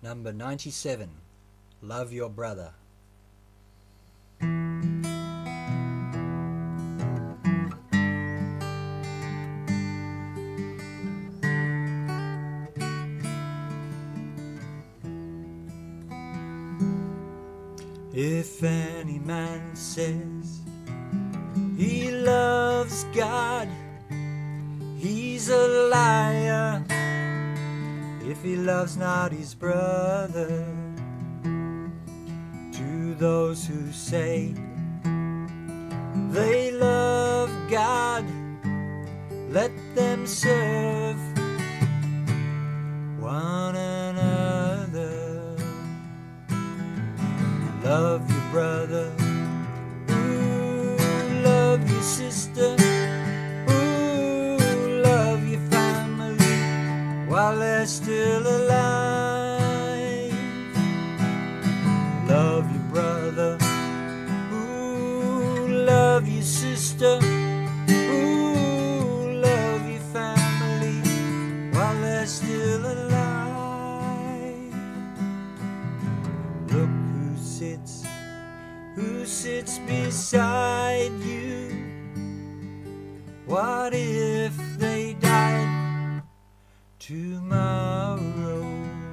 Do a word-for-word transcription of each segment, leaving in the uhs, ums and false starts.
Number ninety-seven. Love your brother. If any man says he loves God, he's a liar. If he loves not his brother, to those who say they love God, let them serve one another. Love your brother, ooh, love your sister, ooh, love your family while they're still alive. Love your brother, ooh, love your sister, ooh, love your family while they're still alive. Look who sits, who sits beside you. What if they died tomorrow?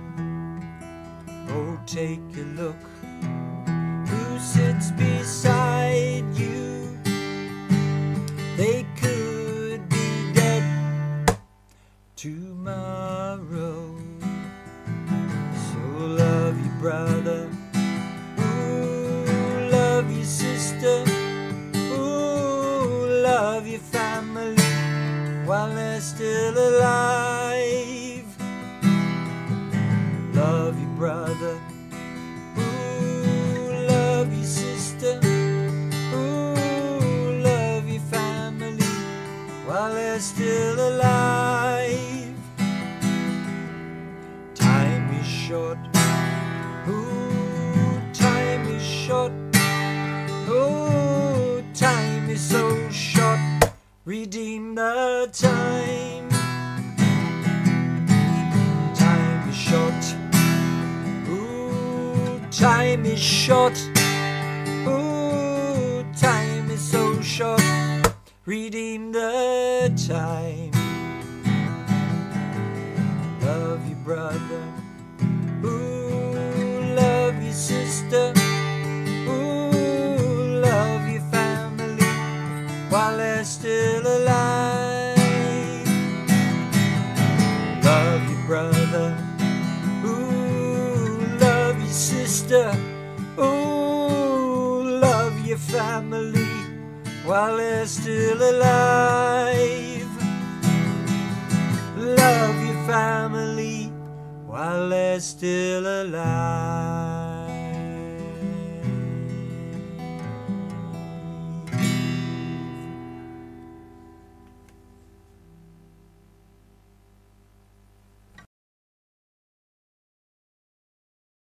Oh, take a look, who sits beside you. They could be dead tomorrow. So love your brother, ooh, love your sister, ooh, love your family while they're still alive. Love your brother, ooh, love your sister, ooh, love your family while they're still alive. Time is short, ooh, time is short, ooh, time is so short. Redeem the time. Time is short, ooh, time is short, ooh, time is so short. Redeem the time. Love your brother, ooh, love your sister, ooh, love your family while they're still alive. Love your brother, ooh, love your sister, ooh, love your family while they're still alive. Love your family while they're still alive.